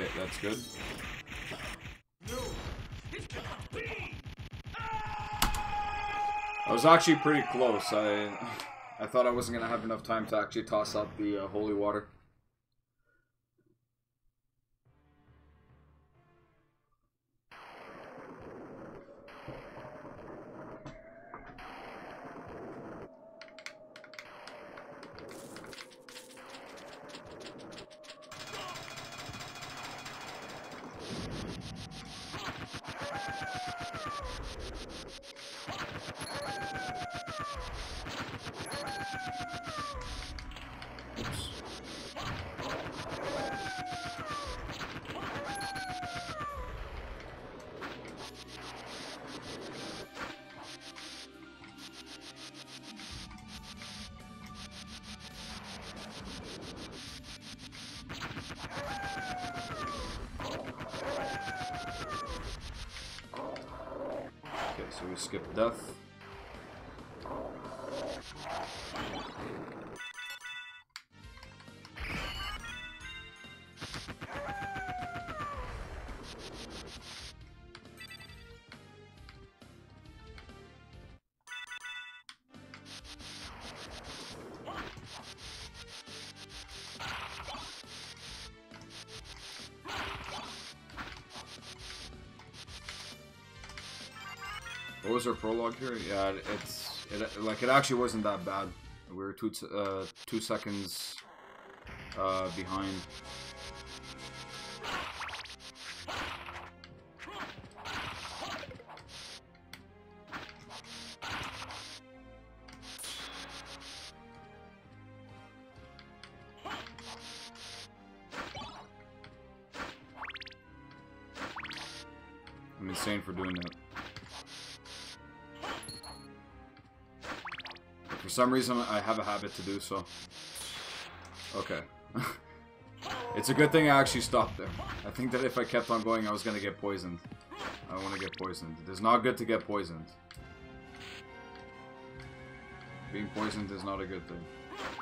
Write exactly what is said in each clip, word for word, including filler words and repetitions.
Okay, that's good. I was actually pretty close. I I thought I wasn't gonna have enough time to actually toss out the uh, holy water. So we skip death. What was our prologue here? Yeah, it's it, like it actually wasn't that bad. We were two uh, two seconds uh, behind. I'm insane for doing that. For some reason, I have a habit to do so. Okay. It's a good thing I actually stopped there. I think that if I kept on going, I was going to get poisoned. I don't want to get poisoned. It is not good to get poisoned. Being poisoned is not a good thing.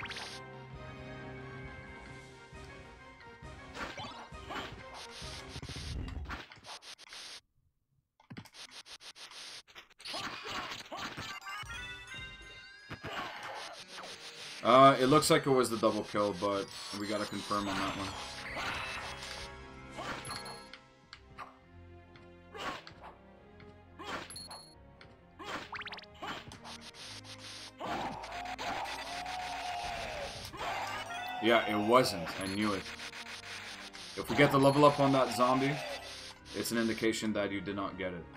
Uh, it looks like it was the double kill, but we gotta confirm on that one. Yeah, it wasn't. I knew it. If we get the level up on that zombie, it's an indication that you did not get it.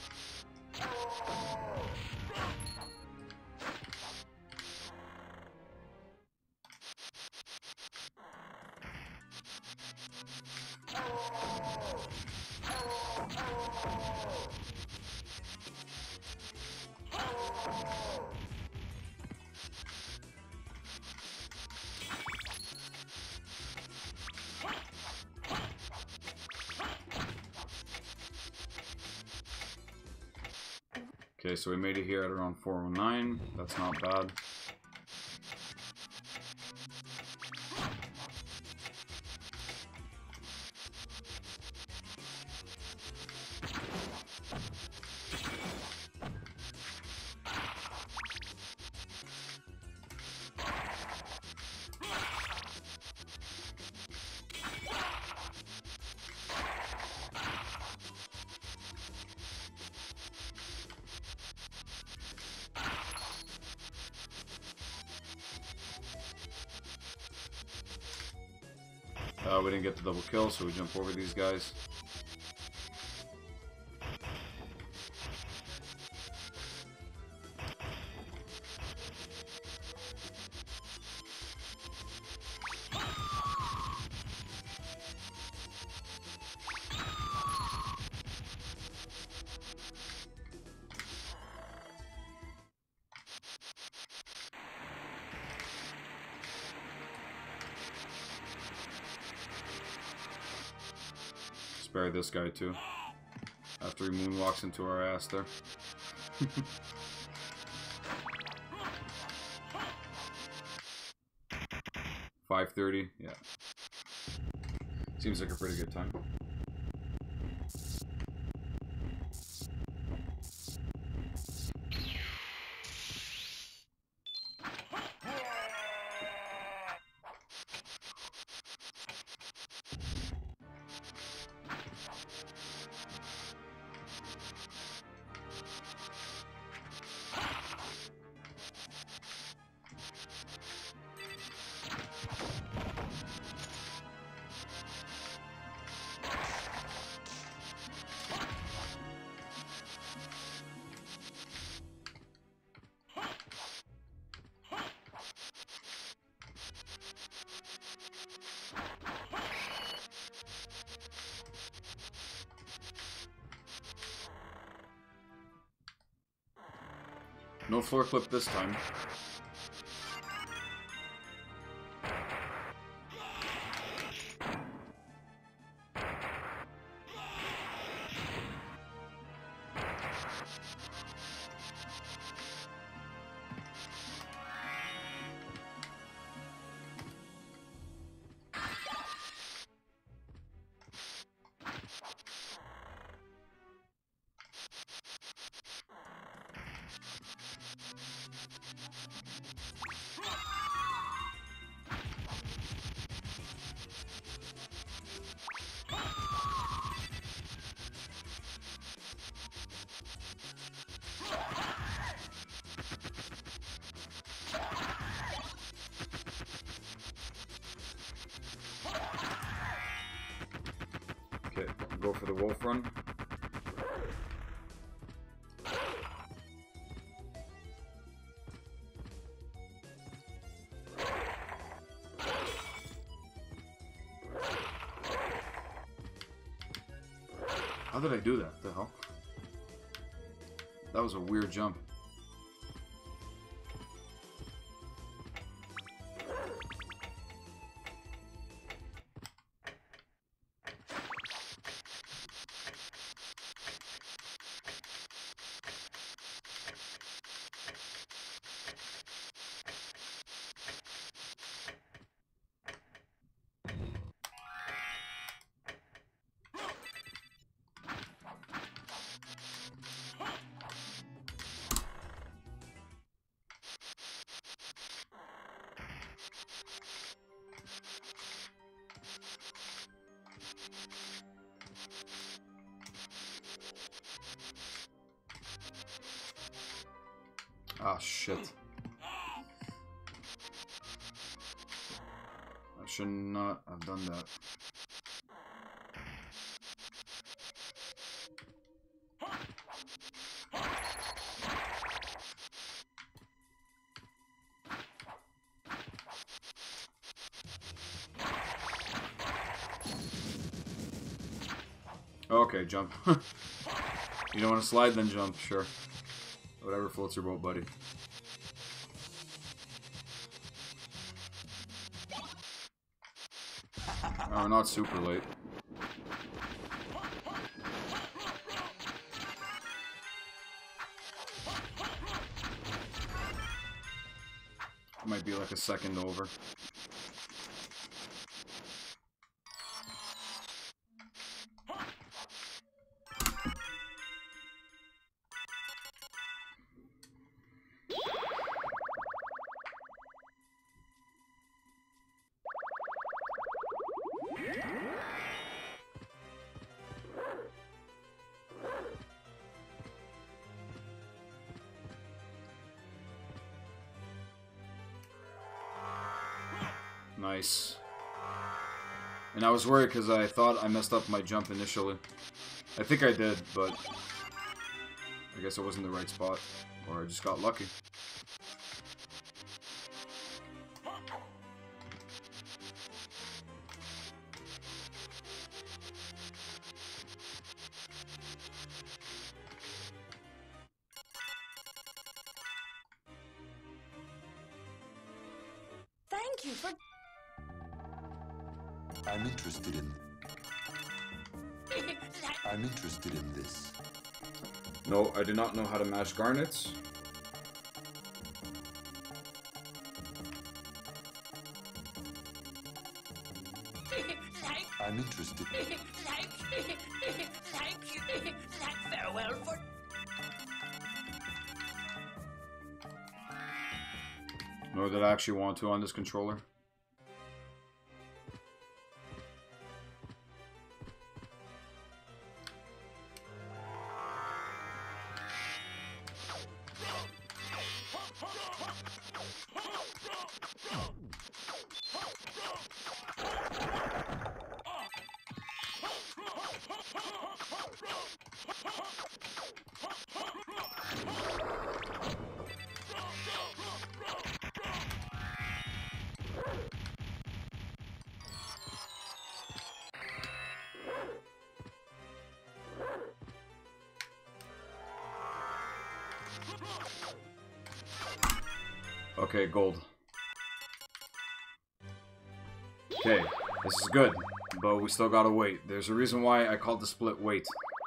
Okay, so we made it here at around four oh nine. That's not bad. Uh, we didn't get the double kill, so we jump over these guys. Spare this guy too. After he moonwalks into our ass there. five thirty, yeah. Seems like a pretty good time. No floor clip this time. Okay, go for the wolf run. How did I do that? The hell? That was a weird jump. Ah, shit. I should not have done that. Okay, jump. You don't want to slide, then jump, sure. Whatever floats your boat, buddy. Oh, we're not super late. Might be like a second over. Nice. And I was worried because I thought I messed up my jump initially. I think I did, but I guess it wasn't the right spot. Or I just got lucky. Thank you for... I'm interested in... I'm interested in this. No, I do not know how to mash garnets. I'm interested. Thank you. Thank you. Farewell for... Nor that I actually want to on this controller. Okay, gold. Okay, this is good, but we still gotta wait. There's a reason why I called the split wait.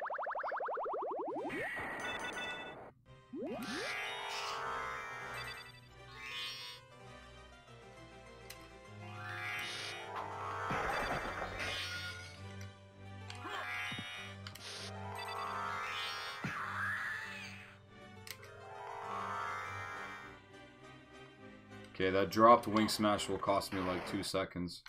Okay, that dropped wing smash will cost me like two seconds.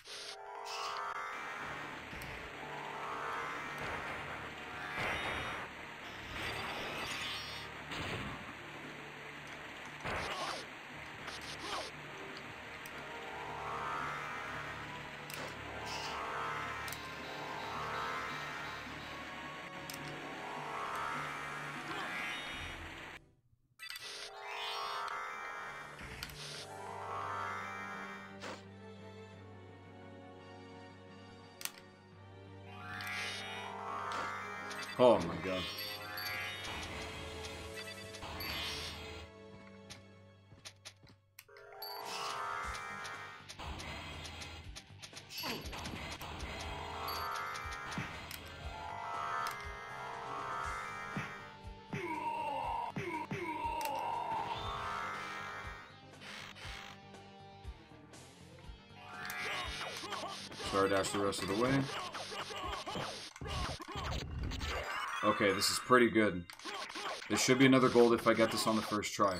Oh my god. Sorry, dash the rest of the way. Okay, this is pretty good. This should be another gold if I get this on the first try.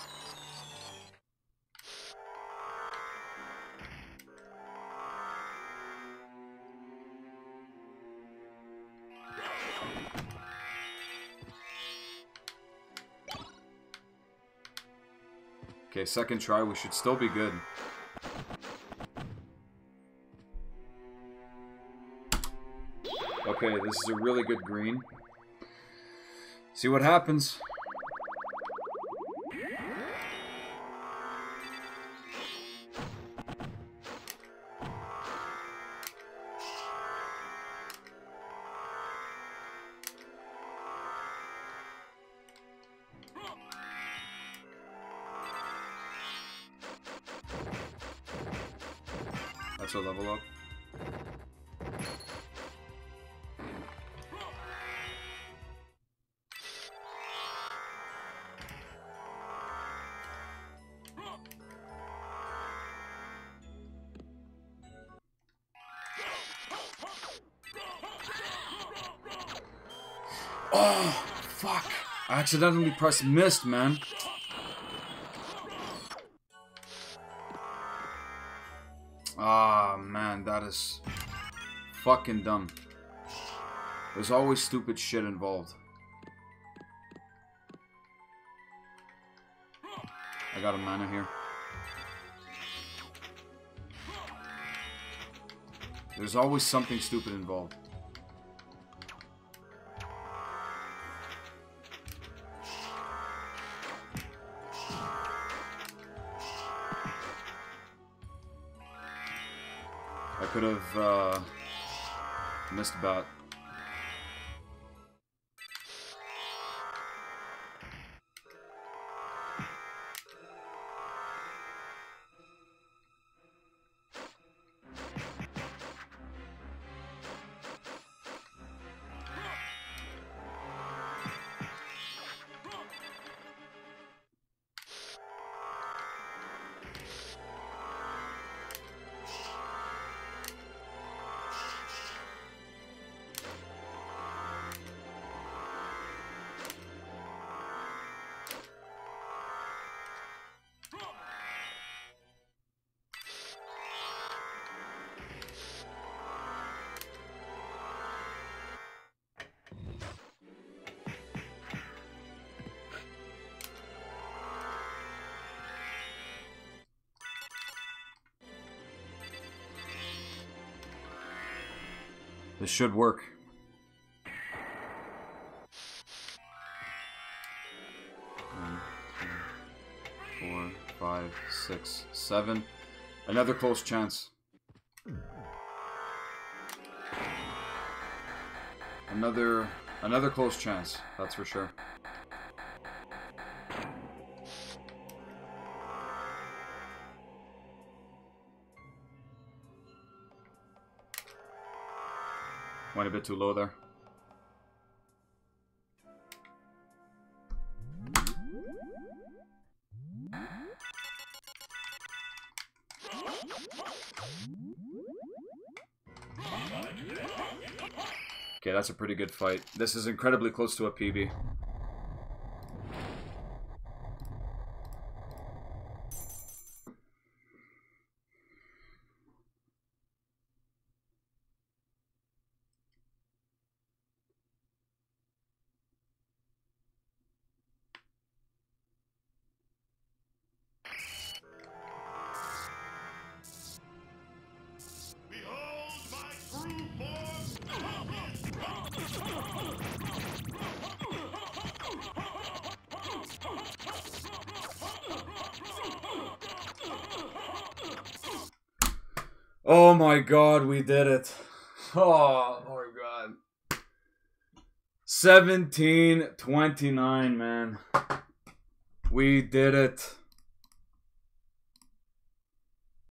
Okay, second try, we should still be good. Okay, this is a really good green. See what happens. That's a level up. Oh, fuck. I accidentally pressed missed, man. Ah, man, that is fucking dumb. There's always stupid shit involved. I got a mana here. There's always something stupid involved. I could have uh, missed about. This should work. One, two, four, five, six, seven. Another close chance. Another, another close chance. That's for sure. Went a bit too low there. Okay, that's a pretty good fight. This is incredibly close to a P B. Oh my god, we did it. Oh my god. seventeen twenty-nine, man. We did it.